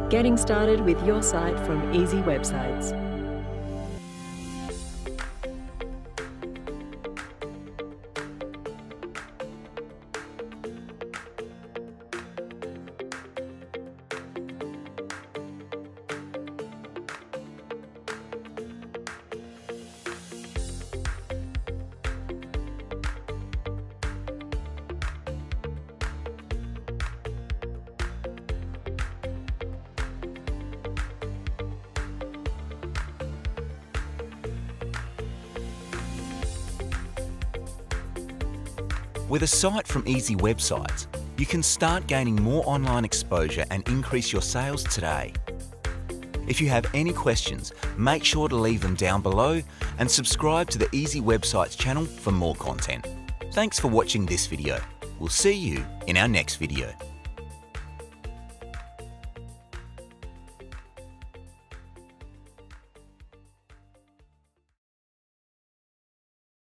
Getting started with your site from Easy Websites. With a site from Easy Websites, you can start gaining more online exposure and increase your sales today. If you have any questions, make sure to leave them down below and subscribe to the Easy Websites channel for more content. Thanks for watching this video. We'll see you in our next video.